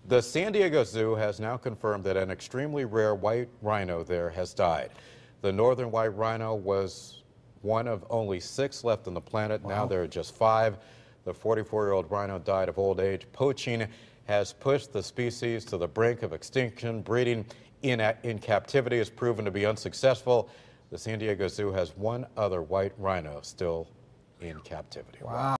The San Diego Zoo has now confirmed that an extremely rare white rhino there has died. The northern white rhino was one of only 6 left on the planet. Wow. Now there are just 5. The 44-year-old rhino died of old age. Poaching has pushed the species to the brink of extinction. Breeding in captivity has proven to be unsuccessful. The San Diego Zoo has one other white rhino still in captivity. Wow.